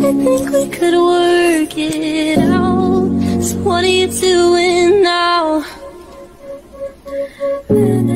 I think we could work it out. So what are you doing now?